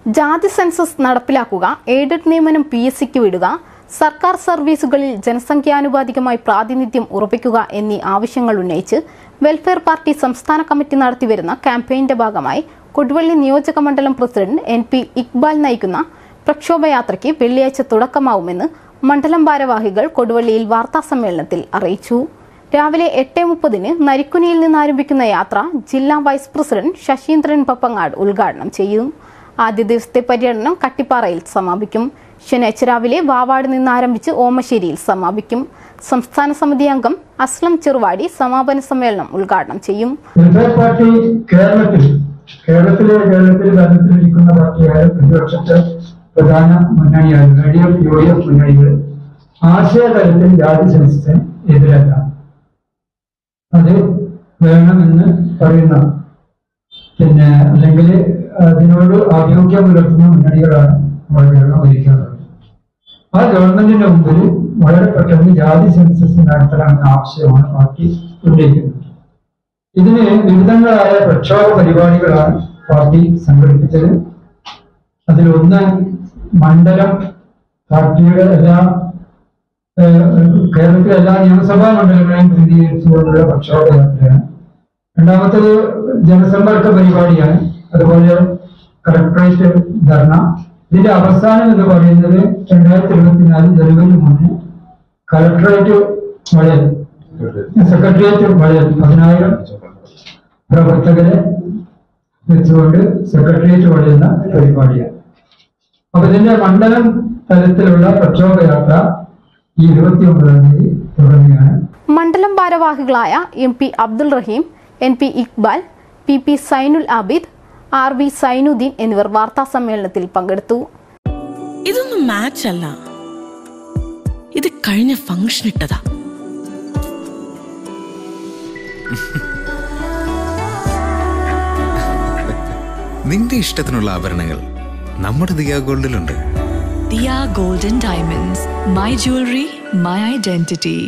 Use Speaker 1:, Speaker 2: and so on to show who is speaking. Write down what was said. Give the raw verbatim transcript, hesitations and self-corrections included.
Speaker 1: ജാതി സെൻസസ് നടപ്പിലാക്കുക, എയ്ഡഡ് നിയമനം പി എസ് സിക്ക് വിടുക, സർക്കാർ സർവീസുകളിൽ ജനസംഖ്യാനുപാതികമായി പ്രാതിനിധ്യം ഉറപ്പിക്കുക എന്നീ ആവശ്യങ്ങൾ ഉന്നയിച്ച് വെൽഫെയർ പാർട്ടി സംസ്ഥാന കമ്മിറ്റി നടത്തിവരുന്ന ക്യാമ്പയിന്റെ ഭാഗമായി കൊടുവള്ളി നിയോജക മണ്ഡലം പ്രസിഡന്റ് എൻ പി ഇക്ബാൽ നയിക്കുന്ന പ്രക്ഷോഭയാത്രയ്ക്ക് വെള്ളിയാഴ്ച തുടക്കമാവുമെന്ന് മണ്ഡലം ഭാരവാഹികൾ കൊടുവള്ളിയിൽ വാർത്താസമ്മേളനത്തിൽ അറിയിച്ചു. രാവിലെ എട്ട് മുപ്പതിന് നരിക്കുനിയിൽ നിന്ന് ആരംഭിക്കുന്ന യാത്ര ജില്ലാ വൈസ് പ്രസിഡന്റ് ശശീന്ദ്രൻ പപ്പങ്ങാട് ഉദ്ഘാടനം ചെയ്യും. ആദ്യ ദിവസത്തെ പര്യടനം കട്ടിപ്പാറയിൽ സമാപിക്കും. ശനിയാഴ്ച രാവിലെ വാവാട് നിന്ന് ആരംഭിച്ച് ഓമശ്ശേരിയിൽ സമാപിക്കും. സംസ്ഥാന സമിതി അംഗം അസ്ലം ചെറുവാടി സമാപന സമ്മേളനം ഉദ്ഘാടനം ചെയ്യും.
Speaker 2: പാർട്ടി കേരളത്തിൽ കേരളത്തിലെ കേരളത്തിൽ ഭരണത്തിലിരിക്കുന്ന പാർട്ടിയായ പ്രതിപക്ഷത്തെ പ്രധാന മുന്നണിയായ L D F U D F മുന്നണികൾ ആശയതലത്തിൽ ജാതി സെൻസസിന് എതിരല്ല, അത് വേണമെന്ന് പറയുന്ന പിന്നെ അല്ലെങ്കിൽ അതിനോട് ആഭിമുഖ്യം പുലർത്തുന്ന മുന്നണികളാണ് നമ്മുടെ കേരളം ഭരിക്കുന്നത്. ആ ഗവൺമെന്റിന്റെ മുമ്പിൽ വളരെ പെട്ടെന്ന് ജാതി സെൻസസ് നടത്തണമെന്ന ആവശ്യമാണ് പാർട്ടി ഉന്നയിക്കുന്നത്. ഇതിന് വിവിധങ്ങളായ പ്രക്ഷോഭ പരിപാടികളാണ് പാർട്ടി സംഘടിപ്പിച്ചത്. അതിലൊന്ന് മണ്ഡലം പാർട്ടിയുടെ എല്ലാ കേരളത്തിലെ എല്ലാ നിയമസഭാ മണ്ഡലങ്ങളെയും പ്രതിനിധീകരിച്ചുകൊണ്ടുള്ള പ്രക്ഷോഭയാത്രയാണ്. രണ്ടാമത്തേത് ജനസമ്പർക്ക പരിപാടിയാണ്. അതുപോലെ കളക്ടറേറ്റ് ധർണ. ഇതിന്റെ അവസാനം എന്ന് പറയുന്നത് രണ്ടായിരത്തി ഇരുപത്തിനാല് ജനുവരി മൂന്ന് കളക്ടറേറ്റ് വളയൽ സെക്രട്ടേറിയറ്റ് വളയൽ പതിനായിരം പ്രവർത്തകരെ വെച്ചുകൊണ്ട് സെക്രട്ടേറിയറ്റ് വളയുന്ന പരിപാടിയാണ്. അപ്പൊ ഇതിന്റെ മണ്ഡലം തലത്തിലുള്ള പ്രക്ഷോഭയാത്ര ഈ ഇരുപത്തി ഒമ്പതാം തീയതി തുടങ്ങുകയാണ്.
Speaker 1: മണ്ഡലം ഭാരവാഹികളായ M P Abdul Rahim, N P Iqbal, P P Zainul Abid, R V Sainudheen എന്നിവർ വാർത്താ സമ്മേളനത്തിൽ പങ്കെടുത്തു.
Speaker 3: ഇതൊന്നും മാച്ച് അല്ല, ഇത് കഴിഞ്ഞ ഫംഗ്ഷൻ ഇട്ടതാ.
Speaker 4: നിന്റെ ഇഷ്ടത്തിനുള്ള ആഭരണങ്ങൾ നമ്മുടെ ദിയ ഗോൾഡിലുണ്ട്.
Speaker 5: Diya golden diamonds, my jewellery, my identity.